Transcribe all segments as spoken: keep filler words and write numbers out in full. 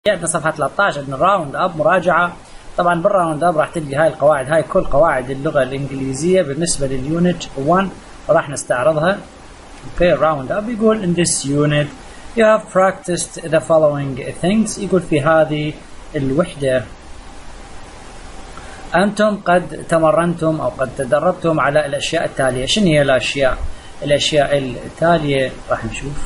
عندنا صفحة ثلاثة عشر عندنا راوند اب مراجعة. طبعا بالراوند اب راح تلقي هاي القواعد، هاي كل قواعد اللغة الإنجليزية بالنسبة لليونت واحد راح نستعرضها. اوكي راوند اب يقول in this unit you have practiced the following things. يقول في هذه الوحدة أنتم قد تمرنتم أو قد تدربتم على الأشياء التالية. شنو هي الأشياء؟ الأشياء التالية راح نشوف.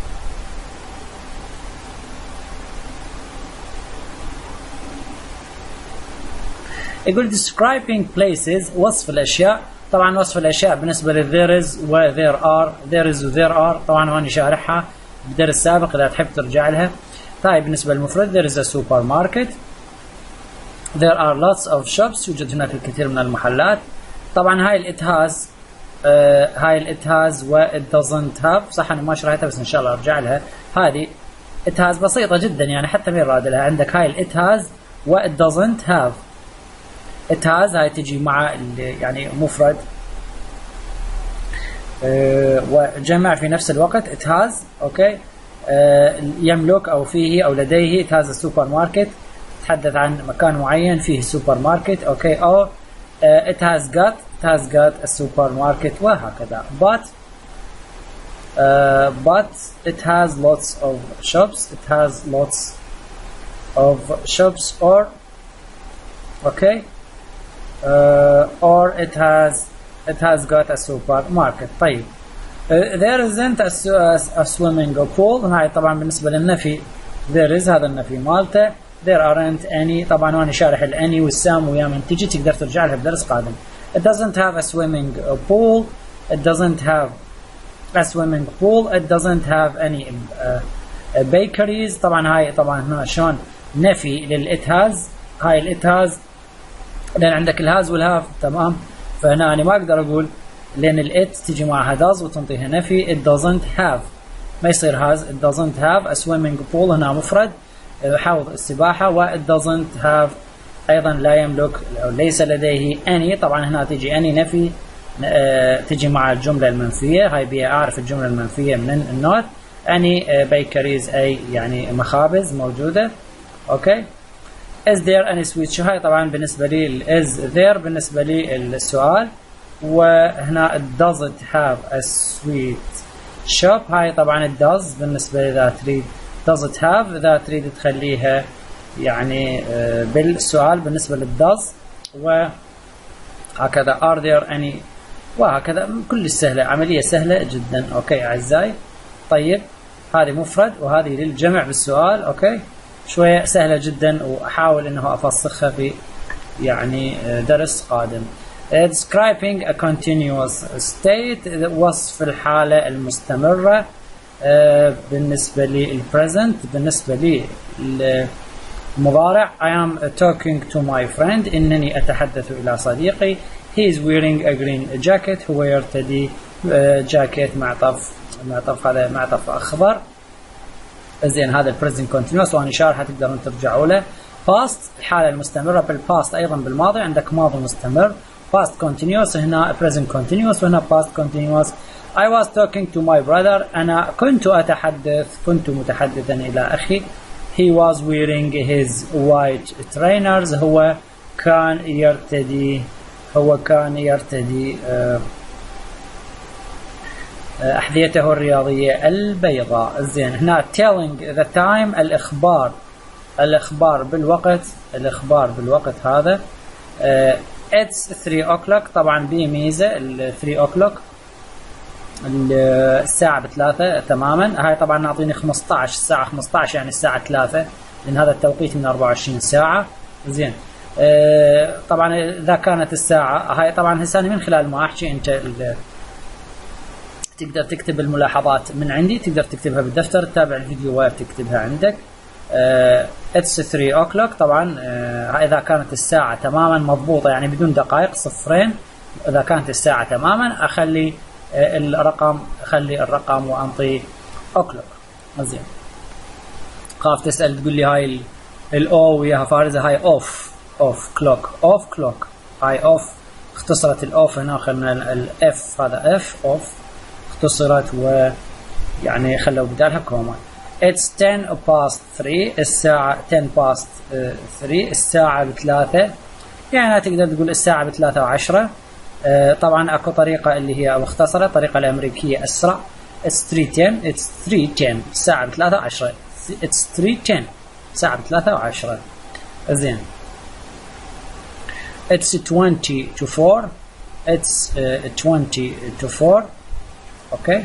يقول describing places وصف الأشياء. طبعا وصف الأشياء بالنسبة ل there is و there are there is و there are طبعا هون شارحها بالدرس السابق إذا تحب ترجع لها. طيب بالنسبة للمفرد there is a supermarket. there are lots of shops يوجد هناك الكثير من المحلات. طبعا هاي ال it has آه هاي ال it has و it doesn't have صح أنا ما شرحتها بس إن شاء الله أرجع لها. هذه it has بسيطة جدا يعني حتى مين راد لها. عندك هاي ال it has و it doesn't have. it has هاي تجي مع يعني مفرد أه وجمع في نفس الوقت. it has اوكي أه يملك او فيه او لديه. it has a supermarket تتحدث عن مكان معين فيه سوبر ماركت. اوكي او أه it has got it has got a supermarket وهكذا. but uh, but it has lots of shops. it has lots of shops or okay Uh, or it has it has got a supermarket. طيب uh, there isn't a, a, a swimming pool. هاي طبعا بالنسبة للنفي there is هذا النفي مالته. there aren't any طبعا وانا شارح الاني والسام ويا من تجي تقدر ترجع لها بدرس قادم. it doesn't have a swimming pool. it doesn't have a swimming pool. it doesn't have any uh, bakeries. طبعا هاي طبعا هنا شلون نفي لل it has. هاي ال it has لأن عندك الهاز والهاف تمام. فهنا أنا ما أقدر أقول لأن الإت تجي معها does وتنطيها نفي. it doesn't have ما يصير هاز. it doesn't have a swimming pool هنا مفرد حوض السباحة. و it doesn't have أيضا لا يملك أو ليس لديه any. طبعا هنا تجي any نفي اه تجي مع الجملة المنفية. هاي بيها أعرف الجملة المنفية من النوت. any اه bakeries أي يعني مخابز موجودة. أوكي is there any sweet shop. هاي طبعا بالنسبة لي is there بالنسبة لي السؤال. وهنا does it have a sweet shop. هاي طبعا it does بالنسبة لي إذا تريد does it have إذا تريد تخليها يعني بالسؤال بالنسبة لل does. وهكذا are there any وهكذا كل سهلة عملية سهلة جدا. أوكي أعزائي. طيب هذه مفرد وهذه للجمع بالسؤال. أوكي شوية سهلة جدا وأحاول أنه أفسخها في يعني درس قادم. describing a continuous state وصف الحالة المستمرة. بالنسبة لي present بالنسبة لي المضارع I am talking to my friend إنني أتحدث إلى صديقي. he is wearing a green jacket هو يرتدي جاكيت معطف معطف هذا معطف أخضر. زين هذا البريزنت كونتينوس وانا شارحه تقدرون ترجعوا له. باست الحاله المستمره بالباست ايضا بالماضي عندك ماضي مستمر باست كونتينوس هنا بريزنت كونتينوس وهنا باست كونتينوس. I was talking to my brother انا كنت اتحدث كنت متحدثا الى اخي. he was wearing his white trainers هو كان يرتدي هو كان يرتدي uh, أحذيته الرياضية البيضاء. زين هنا telling the time الإخبار الإخبار بالوقت الإخبار بالوقت هذا uh, it's three o'clock طبعا بي ميزة ال three o'clock الساعة بثلاثة تماما. هاي طبعا نعطيني خمسة عشر الساعة خمسة عشر يعني الساعة ثلاثة لأن هذا التوقيت من أربعة وعشرين ساعة. زين uh, طبعا إذا كانت الساعة هاي طبعا هساني من خلال ما أحكي أنت تقدر تكتب الملاحظات من عندي تقدر تكتبها بالدفتر تتابع الفيديو وتكتبها عندك. uh, it's three o'clock طبعا uh, إذا كانت الساعة تماما مضبوطة يعني بدون دقائق صفرين. إذا كانت الساعة تماما أخلي uh, الرقم أخلي الرقم وأنطي o'clock. زين خاف تسأل تقول لي هاي الأو وياها فارزة هاي أوف أوف كلوك أوف كلوك هاي أوف اختصرت الأوف هنا أخذنا الأف هذا أف أوف اختصرت ويعني خلوا بدالها كوما. It's ten past three. الساعة ten past three. الساعة بثلاثة. يعني تقدر تقول الساعة بثلاثة وعشرة. طبعا اكو طريقة اللي هي مختصرة، الطريقة الأمريكية أسرع. It's three ten. It's three ten. الساعة بثلاثة وعشرة. It's three ten. الساعة بثلاثة وعشرة. زين. It's twenty to four. It's uh, twenty to four. اوكي.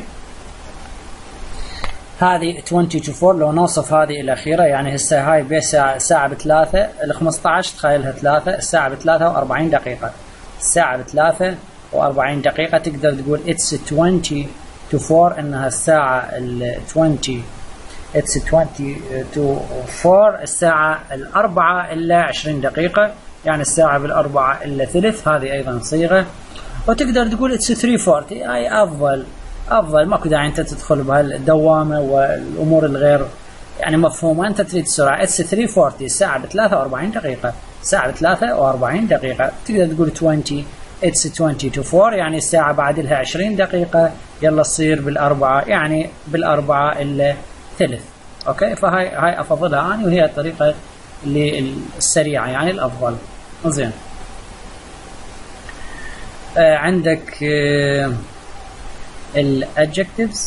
هذه twenty to four لو نوصف هذه الأخيرة، يعني هسه هاي بساعة الساعة بثلاثة، ال خمسة عشر تخيلها ثلاثة، الساعة بثلاثة وأربعين دقيقة. الساعة بثلاثة وأربعين دقيقة تقدر تقول it's twenty to four إنها الساعة ال twenty. It's twenty to four الساعة الأربعة إلا عشرين دقيقة، يعني الساعة بالأربعة إلا ثلث. هذه أيضا صيغة. وتقدر تقول it's three forty. أي أفضل أفضل، ماكو داعي أنت تدخل بهالدوامة والأمور الغير يعني مفهومة. أنت تريد السرعة. it's three forty. الساعة بثلاثة وأربعين دقيقة. الساعة بثلاثة وأربعين دقيقة. تقدر تقول twenty. it's twenty to four يعني الساعة بعد لها عشرين دقيقة، يلا تصير بالأربعة، يعني بالأربعة إلا ثلث. أوكي. فهاي هاي أفضلها أنا، وهي الطريقة اللي السريعة يعني الأفضل. زين. آه عندك آه الادجكتيفز.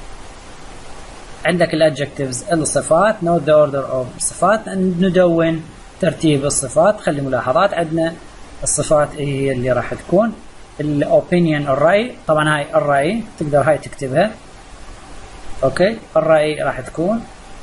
عندك الادجكتيفز الصفات. note the order of صفات. ندون ترتيب الصفات. خلي ملاحظات. عندنا الصفات هي اللي راح تكون الاوبينيون الرأي. طبعا هاي الرأي تقدر هاي تكتبها. اوكي. الرأي راح تكون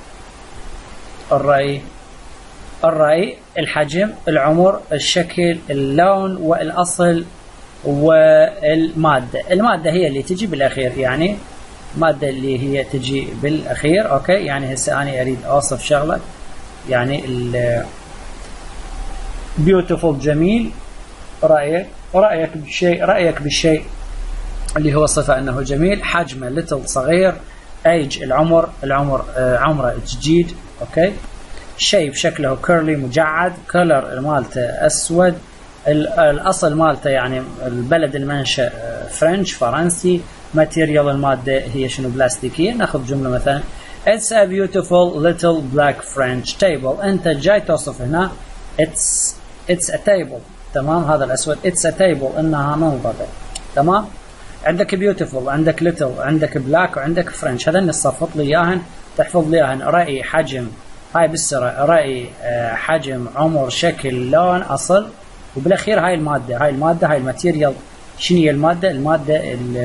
الرأي الرأي الحجم، العمر، الشكل، اللون، والأصل، والمادة. المادة هي اللي تجي بالأخير، يعني المادة اللي هي تجي بالأخير. أوكي. يعني هسه أنا أريد أوصف شغلة، يعني ال beautiful جميل. رأيك رأيك بالشيء رأيك بالشيء اللي هو صفة أنه جميل. حجمه little صغير. age العمر العمر آه عمره جديد. أوكي. shape شكله curly مجعد. color مالته أسود. الأصل مالته يعني البلد المنشأ فرنش فرنسي. ماتيريال المادة هي شنو بلاستيكية. ناخذ جملة مثلا it's a beautiful little black French table. أنت جاي توصف هنا it's it's a table. تمام. هذا الأسود it's a table إنها منضدة. تمام. عندك beautiful، عندك little، عندك black، وعندك French. هذا نصفط لي إياهن، تحفظ لي إياهن. رأي، حجم، هاي بالسرعة. رأي، حجم، عمر، شكل، لون، أصل، وبالاخير هاي الماده. هاي الماده هاي الماتيريال. شنو هي الماده؟ الماده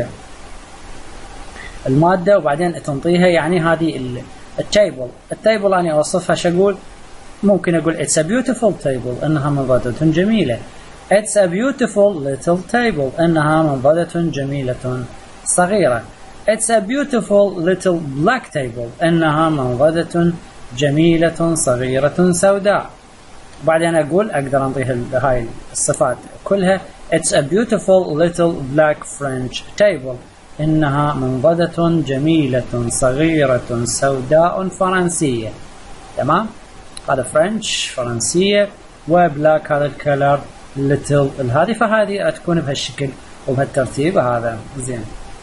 الماده وبعدين تنطيها، يعني هذه التيبل. التيبل انا اوصفها شو اقول؟ ممكن اقول it's a beautiful table انها منضدة جميله. it's a beautiful little table انها منضدة جميله صغيره. it's a beautiful little black table انها منضدة جميله صغيره سوداء. بعدين أقول أقدر أنطيها هاي الصفات كلها. It's a beautiful little black French table إنها منضدة جميلة صغيرة سوداء فرنسية. تمام. هذا فرنش فرنسية، وبلاك هذا الكلر little هذه. فهذه تكون بهالشكل وبهالترتيب هذا. زين.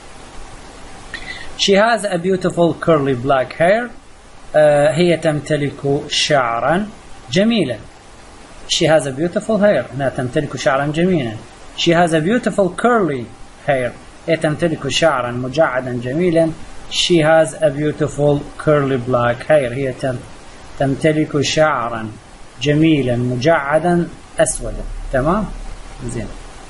She has a beautiful curly black hair. آه هي تمتلك شعرا جميلا. She has a beautiful hair. هنا تمتلك شعرا جميلا. She has a beautiful curly hair. هي تمتلك شعرا مجعدا جميلا. She has a beautiful curly black hair. هي تمتلك شعرا جميلا مجعدا أسودا. تمام. زين.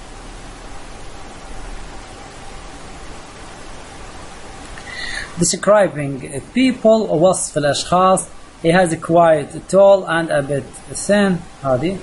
Describing people. وصف الأشخاص. He has a quite tall and a bit thin. هذه.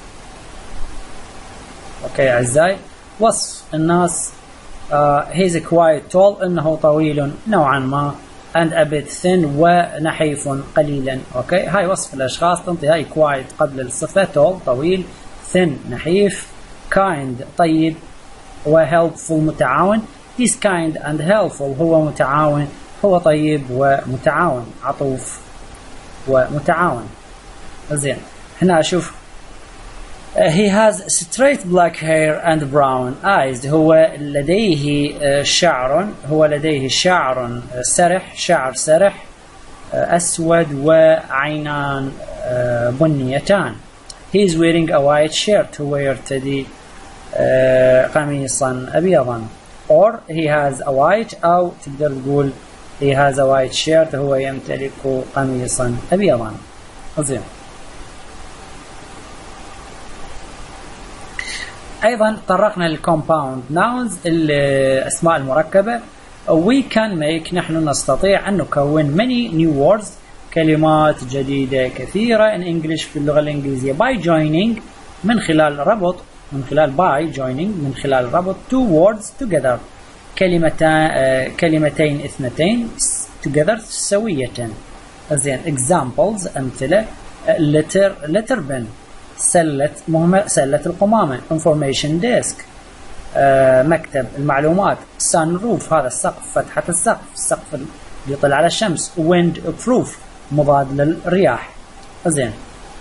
اوكي اعزائي. وصف الناس. uh, he's quite tall انه طويل نوعا ما and a bit thin ونحيف قليلا. اوكي. هاي وصف الاشخاص. تنطي هاي quite قبل الصفة. tall طويل. thin نحيف. kind طيب. و helpful متعاون. he's kind and helpful هو متعاون، هو طيب ومتعاون، عطوف ومتعاون. زين. هنا اشوف uh, he has straight black hair and brown eyes. هو لديه uh, شعر هو لديه شعر سرح شعر سرح أسود وعينان بنيتان. he is wearing a white shirt. هو يرتدي قميصا أبيضا. or he has a white أو تقدر تقول he has a white shirt. هو يمتلك قميصا أبيضا. زين. أيضا طرقنا للكومباوند nouns الأسماء المركبة. we can make نحن نستطيع أن نكون many new words كلمات جديدة كثيرة in English في اللغة الإنجليزية by joining من خلال ربط من خلال by joining من خلال ربط two words together كلمتان كلمتين اثنتين together سوية. زين. examples أمثلة letter letter pen سلة مهمة سلة القمامة information desk آه مكتب المعلومات sunroof هذا السقف فتحة السقف السقف اللي يطلع على الشمس wind proof مضاد للرياح. زين.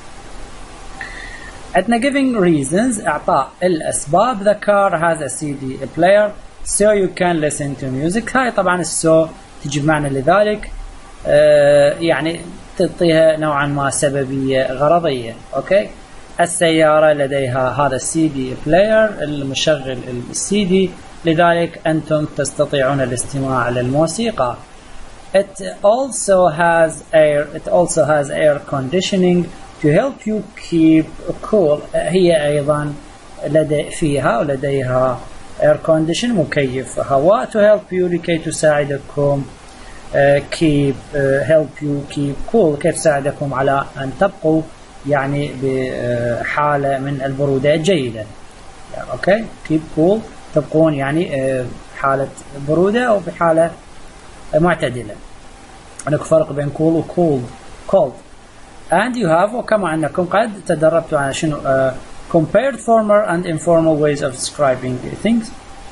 عندنا giving reasons إعطاء الأسباب. the car has a سي دي player so you can listen to music. هاي طبعا السو تجي بمعنى لذلك آه يعني تعطيها نوعا ما سببية غرضية. أوكي. السيارة لديها هذا السي دي بلاير المشغل السي دي لذلك أنتم تستطيعون الاستماع للموسيقى. It also has air it also has air conditioning to help you keep cool. هي أيضا لدي فيها ولديها air condition مكيف هواء to help you لكي تساعدكم uh, keep uh, help you keep cool كيف تساعدكم على أن تبقوا يعني بحالة من البرودة الجيدة. يعني اوكي keep cool تبقون يعني حالة برودة أو بحالة معتدلة. هناك فرق بين cool و cold cold and you have وكما أنكم قد تدربتوا على شنو uh, compared formal and informal ways of describing things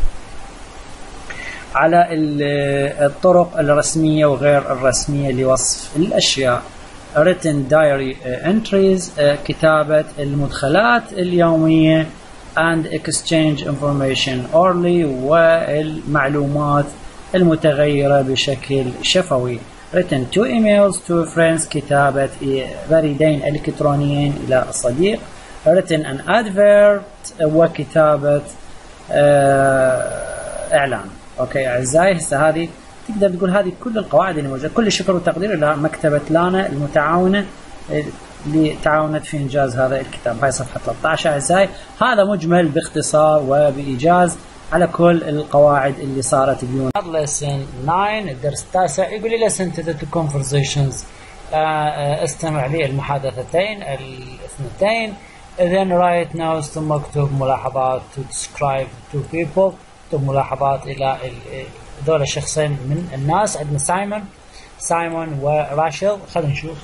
على الطرق الرسمية وغير الرسمية لوصف الأشياء. written diary entries كتابة المدخلات اليومية and exchange information orally والمعلومات المتغيرة بشكل شفوي. written to emails to friends كتابة بريدين إلكترونيين إلى الصديق. written an advert وكتابة إعلان. أوكي أعزائي هسه هذه تقدر تقول هذه كل القواعد اللي موجودة. كل شكر وتقدير إلى مكتبة لانا المتعاونة اللي تعاونت في إنجاز هذا الكتاب. هاي صفحة ثلاثة عشر أعزائي. هذا مجمل باختصار وبإيجاز على كل القواعد اللي صارت اليوم. lesson تسعة الدرس التاسع يقول لي listen to the two conversations استمع للمحادثتين الاثنتين. then write notes ثم اكتب ملاحظات to describe two people اكتب ملاحظات إلى ذول الشخصين من الناس. عندنا سايمون سايمون وراشل. خلينا نشوف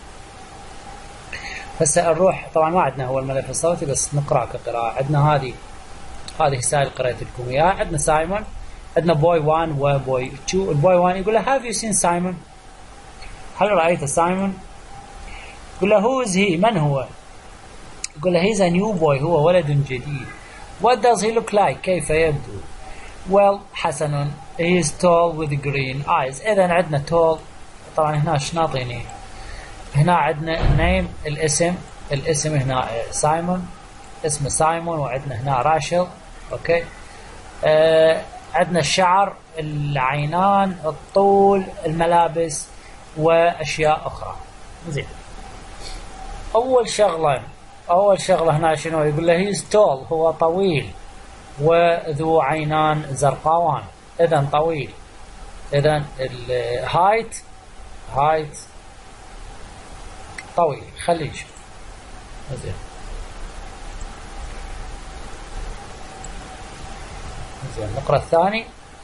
هسه نروح طبعا ما عندنا هو الملف الصوتي بس نقرأ كقراءة. عندنا هذه هذه سائل قرأت لكم إياها. عندنا سايمون عندنا بوي واحد وبوي اثنين. البوي واحد يقول له have you seen سايمون هل رأيت سايمون؟ يقول له who is he من هو؟ يقول له he's a new boy هو ولد جديد. what does he look like كيف يبدو؟ well حسن he is tall with green eyes. إذا عندنا tall طبعا هنا ايش ناطيني؟ هنا عندنا name الاسم الاسم هنا سايمون اسمه سايمون وعندنا هنا راشل. اوكي آه عندنا الشعر العينان الطول الملابس واشياء اخرى. زين. اول شغله اول شغله هنا شنو يقول له he is tall هو طويل وذو عينان زرقاوان. اذا طويل. اذا الهايت هايت طويل. خليه يشوف. زين. زين نقرأ الثاني.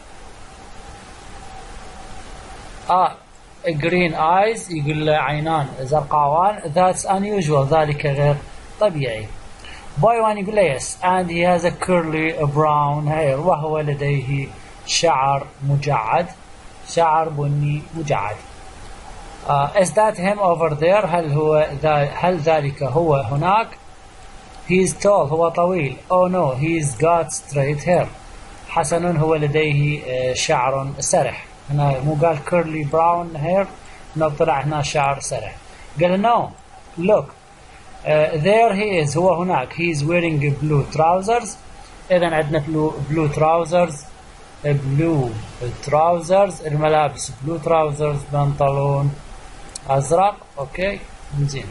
اه green eyes يقول له عينان زرقاوان. that's unusual ذلك غير طبيعي. boy one يقول له yes and he has a curly brown hair وهو لديه شعر مجعد شعر بني مجعد. uh, is that him over there هل هو ذا هل ذلك هو هناك؟ he is tall هو طويل. oh no he's got straight hair حسن هو لديه شعر سرح. هنا مو قال curly brown hair نطلع هنا شعر سرح. قال no look uh, there he is، هو هناك. he is wearing blue trousers. إذا عندنا blue, blue trousers blue trousers الملابس blue trousers بنطلون أزرق. أوكي زين.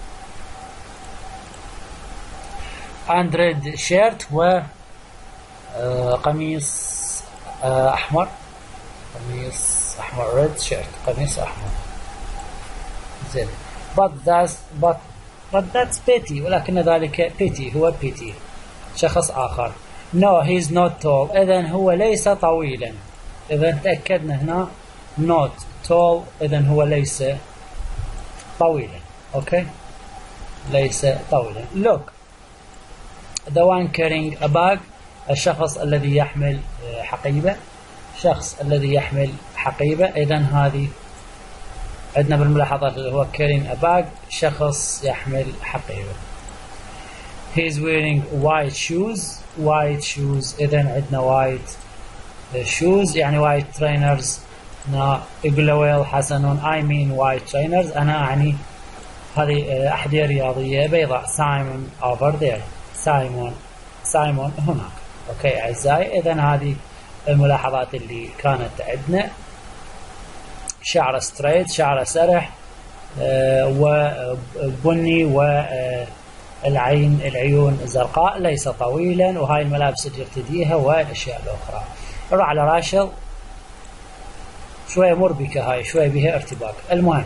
and red shirt و uh, قميص uh, أحمر. قميص أحمر red shirt قميص أحمر. زين. but that's but but that's Petty، ولكن ذلك Petty هو Petty شخص آخر. no he is not tall، إذن هو ليس طويلا. إذا تأكدنا هنا not tall، إذن هو ليس طويلا. أوكي ليس طويلا. look the one carrying a bag، الشخص الذي يحمل حقيبة. شخص الذي يحمل حقيبة. إذن هذه عندنا بالملاحظات اللي هو carrying a bag شخص يحمل حقيبة. he is wearing white shoes white shoes. إذن عندنا white shoes يعني white trainers. يقول له ويل حسن I mean white trainers، أنا أعني هذه أحذية رياضية بيضاء. سايمون over there، سايمون سايمون هناك. أوكي أعزائي، إذن هذه الملاحظات اللي كانت عندنا. شعر ستريت شعر سرح آه وبني والعين العيون زرقاء ليس طويلا. وهاي الملابس اللي يرتديها والأشياء الأخرى. نروح على راشل. شوية مربكة هاي، شوية بها ارتباك. المهم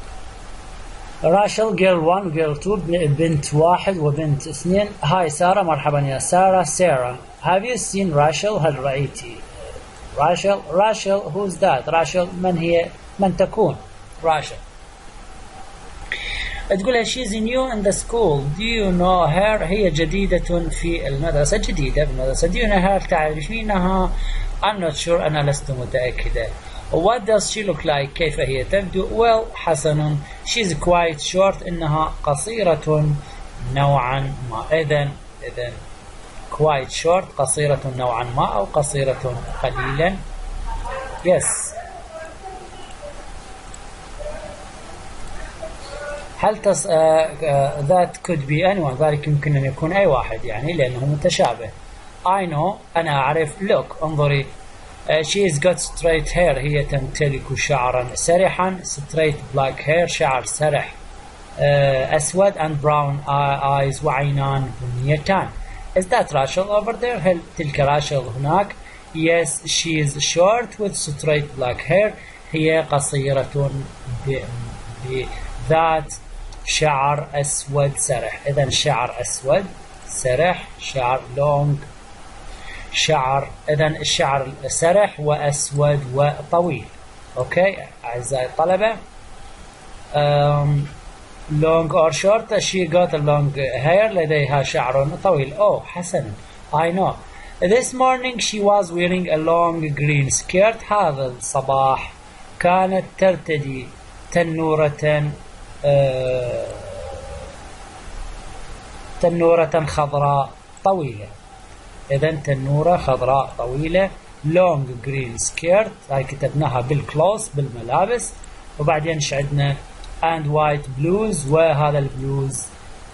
راشل جيرل واحد وجيرل اثنين، بنت واحد وبنت اثنين. هاي سارة، مرحبا يا سارة. سارة have you seen راشل؟ هل رأيتي راشل؟ راشل who's that؟ راشل من هي؟ من تكون راشل؟ تقولها she's new in the school do you know her؟ هي جديدة في المدرسة. جديدة في المدرسة. do you know her؟ تعرفينها؟ I'm not sure، أنا لست متأكدة. what does she look like؟ كيف هي تبدو؟ well حسنا she's quite short، إنها قصيرة نوعا ما. إذن إذن quite short قصيرة نوعا ما أو قصيرة قليلا. yes. هل تس... uh, uh, that could be anyone، ذلك يمكن أن يكون أي واحد يعني لأنه متشابه. I know أنا أعرف. look انظري uh, she's got straight hair، هي تمتلك شعرا سرحا. straight black hair شعر سرح uh, أسود and brown eyes وعينان بنيتان. is that Rachel over there؟ هل تلك راشل هناك؟ yes she is short with straight black hair، هي قصيرة ب... ب... ذات شعر أسود سرح. إذن شعر أسود سرح شعر long شعر. إذن الشعر سرح وأسود وطويل. أوكي أعزائي الطلبة. um, long or short she got a long hair، لديها شعر طويل. oh حسنا I know this morning she was wearing a long green skirt، هذا الصباح كانت ترتدي تنورة آه تنورة خضراء طويلة. إذن تنورة خضراء طويلة long green skirt، هاي كتبناها بالكلوز بالملابس. وبعدين عندنا and white blues، وهذا البلوز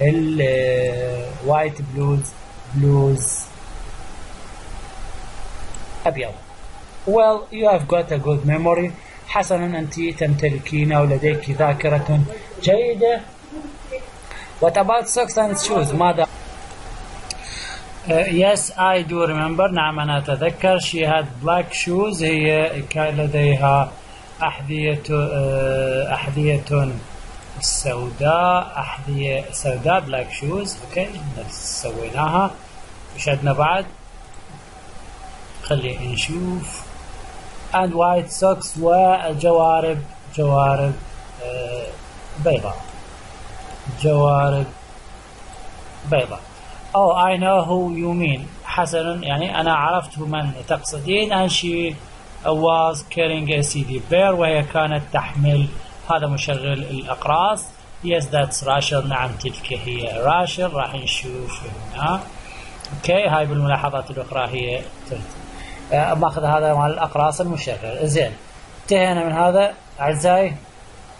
الوايت بلوز بلوز أبيض. well you have got a good memory، حسنا أنت تمتلكين أو لديك ذاكرة جيدة. what about socks and shoes؟ ماذا؟ uh, yes I do remember، نعم أنا أتذكر. she had black shoes، هي كان لديها أحذية uh, أحذية سوداء أحذية سوداء black shoes. أوكي سويناها. إيش عندنا بعد؟ خلي نشوف. and white socks وجوارب جوارب آه بيضاء جوارب بيضاء. oh I know who you mean، حسنا يعني أنا عرفت من تقصدين. and she was carrying a C D player، وهي كانت تحمل هذا مشغل الأقراص. yes that's راشل، نعم تلك هي راشل. راح نشوف هنا. اوكي هاي بالملاحظات الأخرى هي ترتيب. ماخذ هذا مال الأقراص المشغل. زين انتهينا من هذا أعزائي.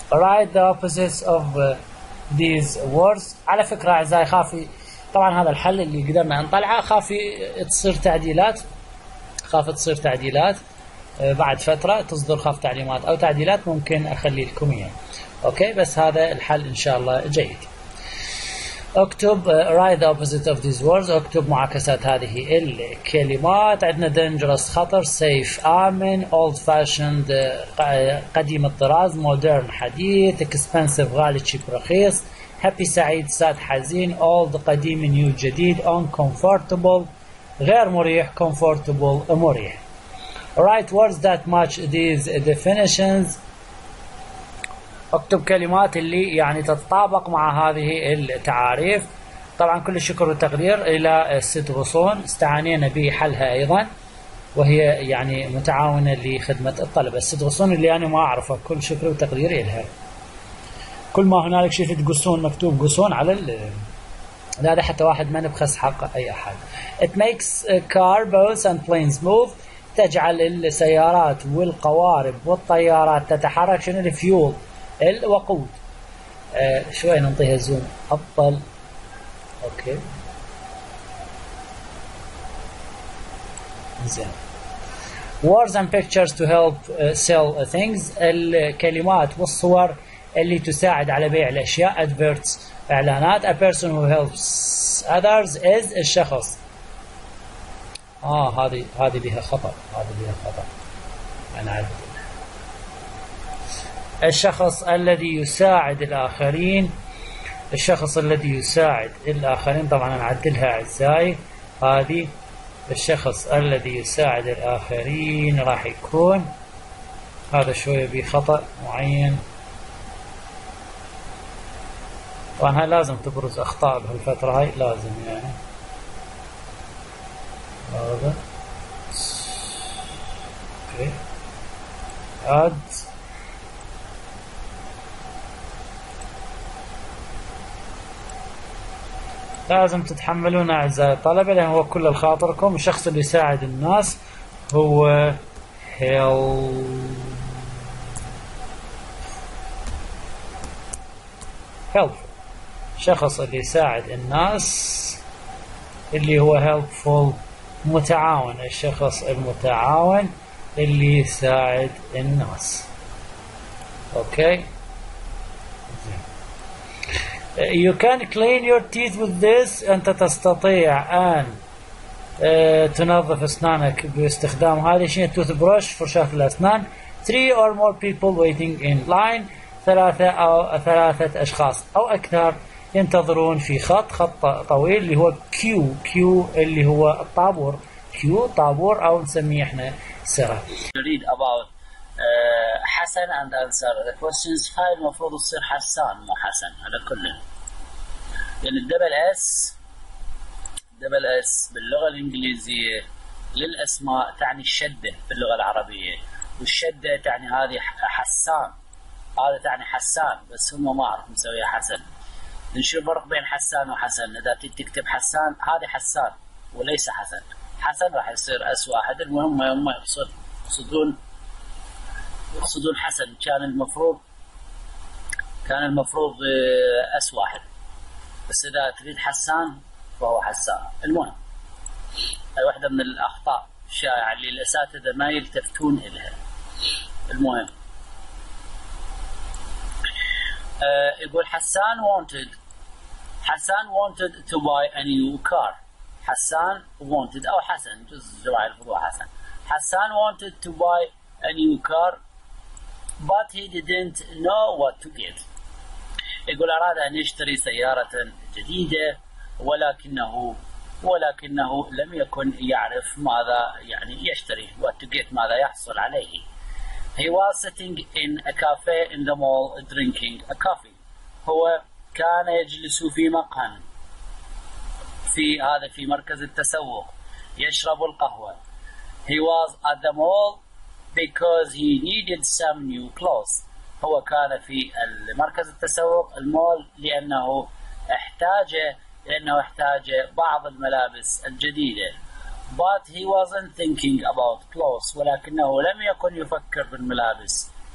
write the opposites of uh, these words. على فكرة أعزائي خافي طبعا هذا الحل اللي قدرنا نطلعه، خافي تصير تعديلات، خاف تصير تعديلات بعد فترة تصدر خاف تعليمات أو تعديلات ممكن أخلي لكم إياه. أوكي بس هذا الحل إن شاء الله جيد. اكتب uh, write the opposite of these words. اكتب معاكسات هذه الكلمات. عندنا dangerous خطر، safe آمن، old fashioned uh, قديم الطراز، modern حديث، expensive غالي cheap رخيص، happy سعيد ساد حزين، old قديم new جديد، uncomfortable غير مريح comfortable مريح. write words that match these definitions. اكتب كلمات اللي يعني تتطابق مع هذه التعاريف. طبعا كل الشكر والتقدير الى الست غصون، استعانينا بحلها ايضا وهي يعني متعاونة لخدمة الطلبة. الست غصون اللي انا ما اعرفها، كل شكر وتقدير الها. كل ما هنالك شفت قصون مكتوب قصون على ال هذا حتى واحد ما نبخس حق اي احد. It makes car boats and planes move. تجعل السيارات والقوارب والطيارات تتحرك. شنو الفيول؟ الوقود. آه شوي نعطيها زوم افضل. اوكي زين. words and pictures to help uh, sell things. الكلمات والصور اللي تساعد على بيع الاشياء. adverts اعلانات. a person who helps others is الشخص. اه هذه هذه بها خطأ، هذه بها خطأ انا عدل. الشخص الذي يساعد الآخرين. الشخص الذي يساعد الآخرين طبعا نعدلها أعزائي هذه. الشخص الذي يساعد الآخرين راح يكون هذا شوية بخطأ معين. طبعا هاي لازم تبرز أخطاء بهالفترة هاي لازم يعني هذا. اوكي اد لازم تتحملون أعزائي الطلبة لأن هو كل الخاطركم. الشخص اللي يساعد الناس هو help help الشخص اللي يساعد الناس اللي هو helpful متعاون. الشخص المتعاون اللي يساعد الناس. اوكي You can clean your teeth with this. أنت تستطيع أن uh, تنظف أسنانك باستخدام هذه. شنو التوث بروش؟ فرشاة الأسنان. Three or more people waiting in line. ثلاثة أو ثلاثة أشخاص أو أكثر ينتظرون في خط خط طويل اللي هو كيو. كيو اللي هو الطابور. كيو طابور أو نسميه إحنا سرة. Read about uh, حسن and answer the questions. هاي المفروض تصير حسان مو حسن على كل. يعني الدبل اس دبل اس باللغة الإنجليزية للأسماء تعني الشدة باللغة العربية، والشدة تعني هذه حسان. هذا تعني حسان بس هم ما أعرف مسويها حسن. نشوف فرق بين حسان وحسن. إذا تكتب حسان هذه حسان وليس حسن. حسن راح يصير اس واحد. المهم هم يقصد يقصدون يقصدون حسن. كان المفروض كان المفروض اس واحد بس اذا تريد حسان فهو حسان. المهم هاي واحدة من الاخطاء الشائعة اللي الاساتذة ما يلتفتون اليها. المهم آه يقول حسان wanted حسان wanted to buy a new car. حسان wanted أو حسن جزء جمع الفضوء حسن. حسان wanted to buy a new car but he didn't know what to get. يقول أراد أن يشتري سيارة جديدة ولكنه ولكنه لم يكن يعرف ماذا يعني يشتري what to get ماذا يحصل عليه. He was sitting in a cafe in the mall drinking a coffee. هو كان يجلس في مقهى في هذا في مركز التسوق يشرب القهوة. He was at the mall because he needed some new clothes. هو كان في مركز التسوق المول لأنه احتاج لأنه احتاج بعض الملابس الجديدة. But he wasn't thinking about clothes. ولكنه لم يكن يفكر بالملابس.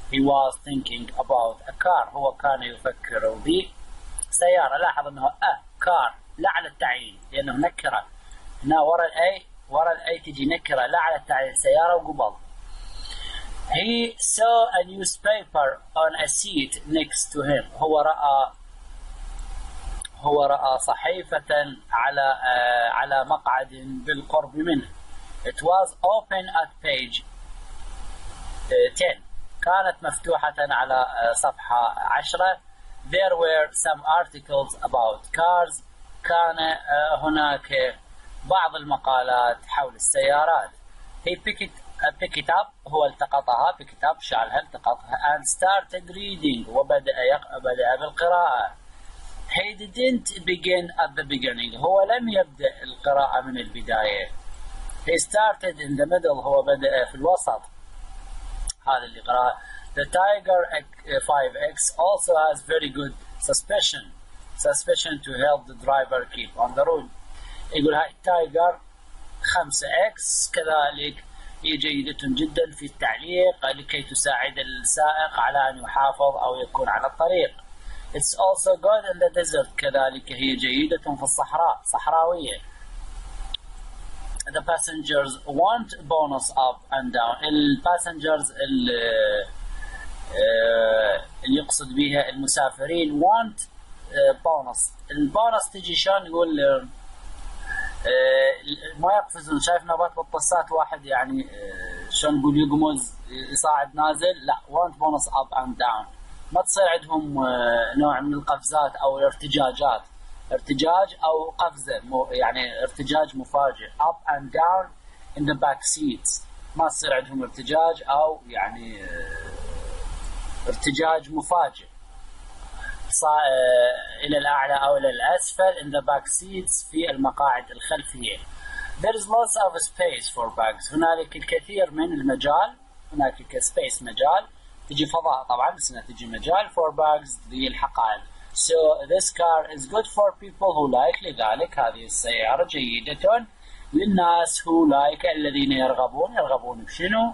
he was thinking about a car. هو كان يفكر بسيارة. لاحظ انه a car لا على التعيين لانه نكرة. هنا ورا الاي ورا الاي تجي نكرة لا على التعيين، سيارة وقبل. He saw a newspaper on a seat next to him. هو رأى هو رأى صحيفة على آه على مقعد بالقرب منه. It was open at page ten. كانت مفتوحة على آه صفحة عشرة. There were some articles about cars. كان آه هناك بعض المقالات حول السيارات. He picked uh, pick it up. هو التقطها pick it up شالها التقطها and started reading. وبدأ يق... بدأ بالقراءة. He didn't begin at the beginning. هو لم يبدأ القراءة من البداية. He started in the middle. هو بدأ في الوسط. هذا اللي قرأه. The Tiger five X also has very good suspension suspension to help the driver keep on the road. يقول هاي التايجر خمسة إكس كذلك هي جيدة جدا في التعليق لكي تساعد السائق على أن يحافظ أو يكون على الطريق. It's also good in the desert. كذلك هي جيدة في الصحراء صحراوية. The passengers want bonus up and down. الباسنجرز اللي يقصد بها المسافرين want bonus. البونص تجي شلون نقول ما يقفزون. شايف نبات بالطسات واحد يعني شلون نقول يقمز يصاعد نازل. لا want bonus up and down. ما تصير عندهم نوع من القفزات او الارتجاجات. ارتجاج او قفزه يعني ارتجاج مفاجئ. up and down in the back seats. ما تصير عندهم ارتجاج او يعني ارتجاج مفاجئ الى الاعلى او الى الاسفل in the back seats في المقاعد الخلفيه. There is lots of space for bags. هنالك الكثير من المجال. هناك space مجال. تجي فضاء طبعا بس انها تجي مجال for bags للحقائب. So this car is good for people who like. لذلك هذه السيارة جيدة للناس who like الذين يرغبون. يرغبون بشنو؟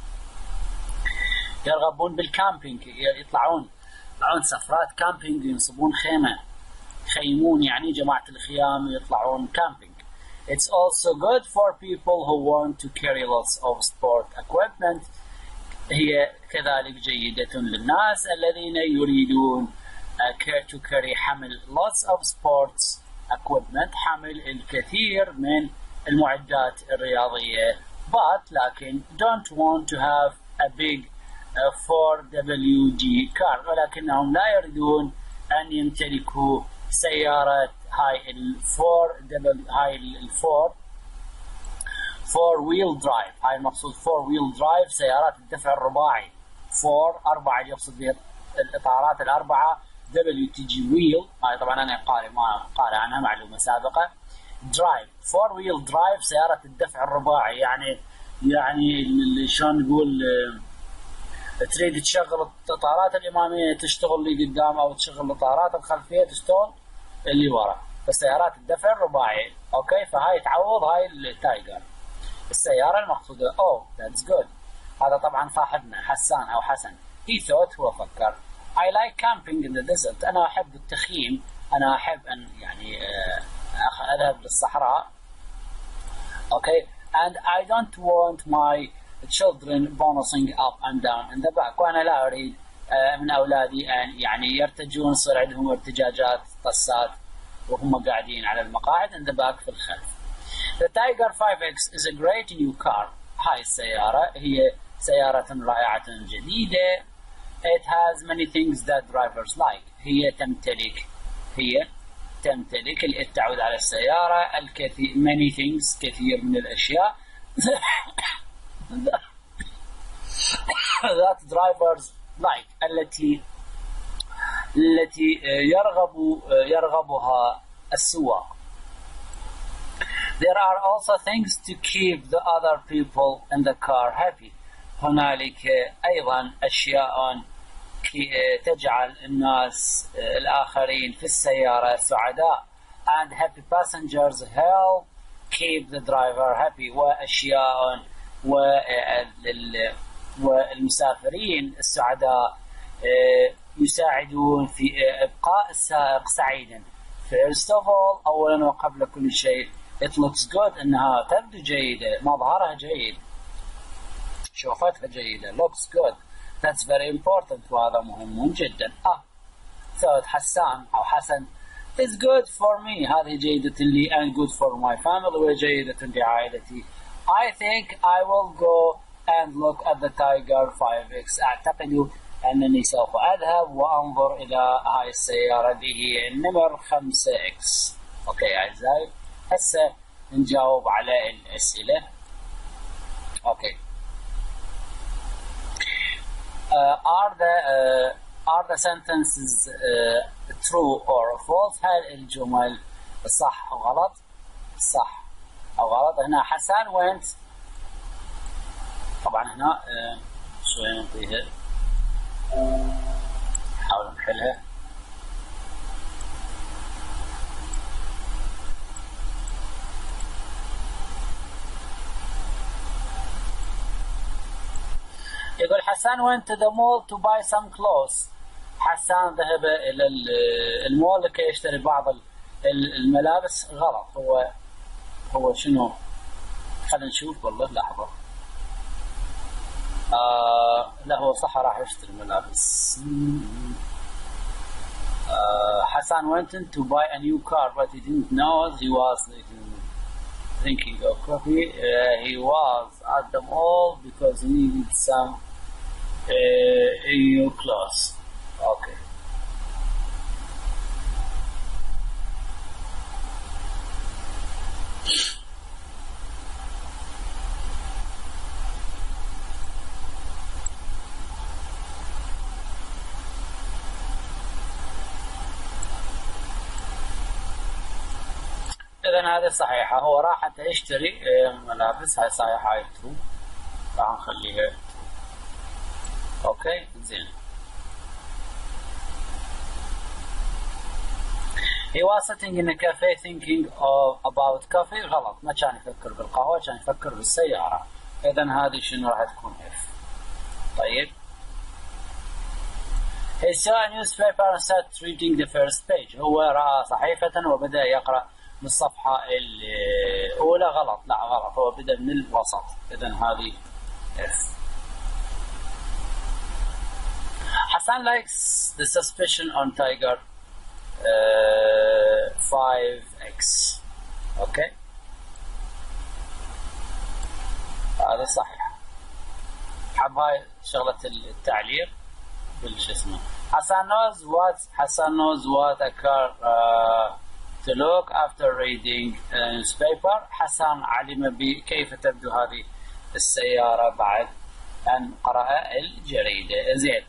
يرغبون بالكامبينج. يطلعون يطلعون سفرات كامبينج ينصبون خيمة يخيمون يعني جماعة الخيام يطلعون كامبينج. It's also good for people who want to carry lots of sport equipment. هي كذلك جيدة للناس الذين يريدون to carry حمل lots of sports equipment. حمل الكثير من المعدات الرياضية. But لكن don't want to have a big four W D car. ولكنهم لا يريدون أن يمتلكوا سيارة هاي الفور هاي الفور four wheel drive. هاي المقصود four wheel drive سيارات الدفع الرباعي. four أربعة اللي يقصد بها الإطارات الأربعة. W تجي wheel. هاي طبعا أنا قارئ ما قارئ عنها معلومة سابقة. drive four wheel drive سيارة الدفع الرباعي يعني يعني شلون نقول تريد تشغل الإطارات الأمامية تشتغل اللي قدام أو تشغل الإطارات الخلفية تشتغل اللي ورا. فسيارات الدفع الرباعي. أوكي فهاي تعوض هاي التايجر. السيارة المقصودة. oh that's good. هذا طبعا صاحبنا حسان أو حسن. he thought هو فكر I like camping in the desert. أنا أحب التخييم. أنا أحب أن يعني أذهب للصحراء. okay and I don't want my children bouncing up and down in the back. وأنا لا أريد من أولادي أن يعني يرتجون يصير عندهم ارتجاجات طسات وهم قاعدين على المقاعد in the back في الخلف. The Tiger five X is a great new car. هاي السيارة هي سيارة رائعة جديدة. It has many things that drivers like. هي تمتلك هي تمتلك اللي تعود على السيارة الكثير many things كثير من الأشياء that drivers like التي التي يرغب يرغبها السواق. There are also things to keep the other people in the car happy. هنالك أيضا أشياء تجعل الناس الآخرين في السيارة سعداء. And happy passengers help keep the driver happy. وأشياء والمسافرين السعداء يساعدون في إبقاء السائق سعيدا. First of all أولا وقبل كل شيء it looks good أنها تبدو جيدة، مظهرها جيد، شوفتها جيدة، looks good. That's very important وهذا مهم جدا. آه ثالث حسان أو حسن is good for me، هذه جيدة لي and good for my family وجيدة لعائلتي. I think I will go and look at the Tiger فايف إكس. أعتقد أنني سوف أذهب وأنظر إلى هاي السيارة اللي هي النمر خمسة إكس. أوكي أعزائي، هسه نجاوب على الأسئلة. أوكي. Uh, are the uh, are the sentences uh, true or false؟ هل الجمل صح أو غلط؟ صح أو غلط. هنا حسن went، طبعا هنا uh, شوية نعطيها نحاول نحلها. يقول حسان went to the mall to buy some clothes. حسان ذهب إلى المول لكي يشتري بعض الملابس. غلط. هو هو شنو؟ خلينا نشوف والله لحظة. آه لا هو صح راح يشتري ملابس. آه حسان went in to buy a new car but he didn't know he was thinking of coffee. Uh, he was at the mall because he needed some uh, new clothes. Okay. إذن هذه صحيحة، هو راح حتى يشتري ملابس. هاي صحيحة، هاي ترو، راح نخليها أوكي زين. He was sitting in a cafe thinking of about coffee. غلط، ما كان يفكر بالقهوة، كان يفكر بالسيارة. إذن هذه شنو راح تكون F. طيب. He saw a newspaper and started reading the first page. هو رأى صحيفة وبدأ يقرأ من الصفحة الأولى. غلط، لا غلط، هو بدأ من الوسط. إذن هذه F. Hassan likes the suspension on Tiger uh, فايف إكس. أوكي، هذا صحيح. حب هاي شغلة التعليق بالش اسمه. Hassan knows what Hassan knows what a car uh, to look after reading a newspaper. حسن علم بكيف تبدو هذه السيارة بعد أن قرأ الجريدة. زين.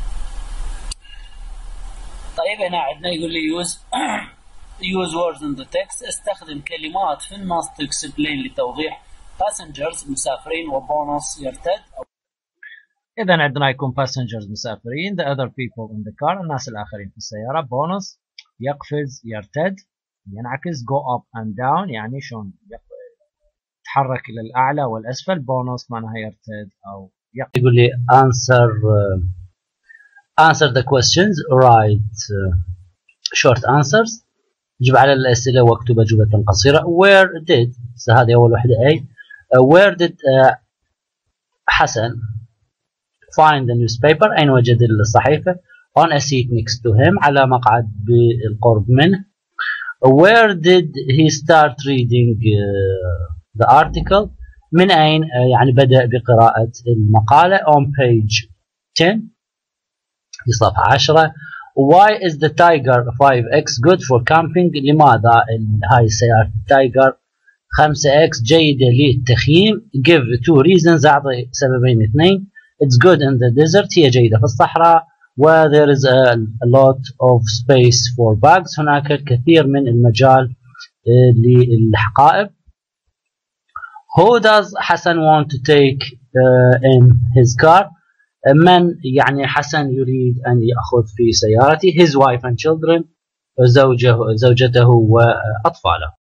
طيب هنا عندنا يقول لي use use words in the text. استخدم كلمات في النص to explain لتوضيح passengers مسافرين وبونص يرتد. إذا عندنا يكون passengers مسافرين the other people in the car الناس الآخرين في السيارة. بونص يقفز يرتد ينعكس go up and down يعني شلون يتحرك إلى الأعلى والأسفل. بونص معناها يرتد أو يقفز. يقول لي answer uh, answer the questions write uh, short answers. جيب على الأسئلة واكتب أجوبة قصيرة. where did هذه أول واحدة A. uh, where did uh, حسن find the newspaper أين وجد الصحيفة. on a seat next to him على مقعد بالقرب منه. where did he start reading uh, the article من أين uh, يعني بدأ بقراءة المقالة. on page ten في صفحة عشرة. why is the Tiger فايف إكس good for camping لماذا هاي السيارة التايجر خمسة إكس جيدة للتخييم. give two reasons أعطي سببين اثنين. it's good in the desert هي جيدة في الصحراء. و there is a, a lot of space for bags هناك الكثير من المجال للحقائب. who does حسن want to take uh, in his car من يعني حسن يريد أن يأخذ في سيارته. his wife and children زوجه زوجته وأطفاله.